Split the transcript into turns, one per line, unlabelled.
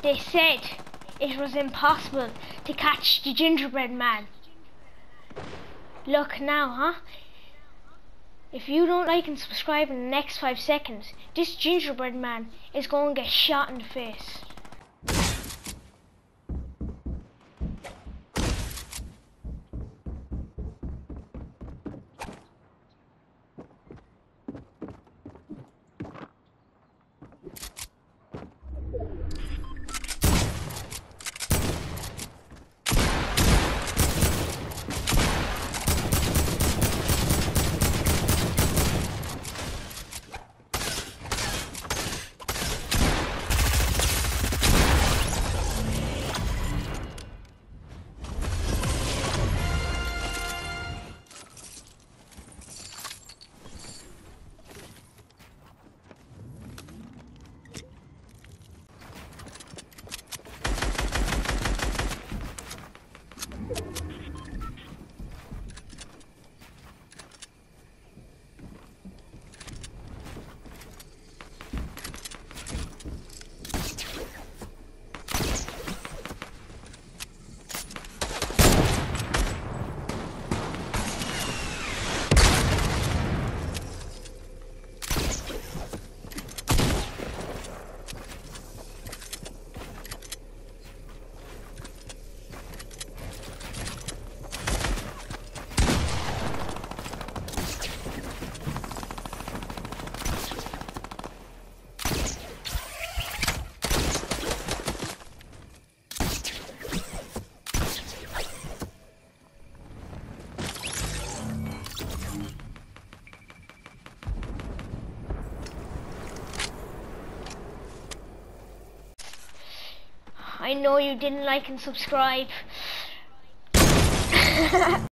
They said it was impossible to catch the gingerbread man. Look now, huh? If you don't like and subscribe in the next 5 seconds, this gingerbread man is going to get shot in the face. I know you didn't like and subscribe.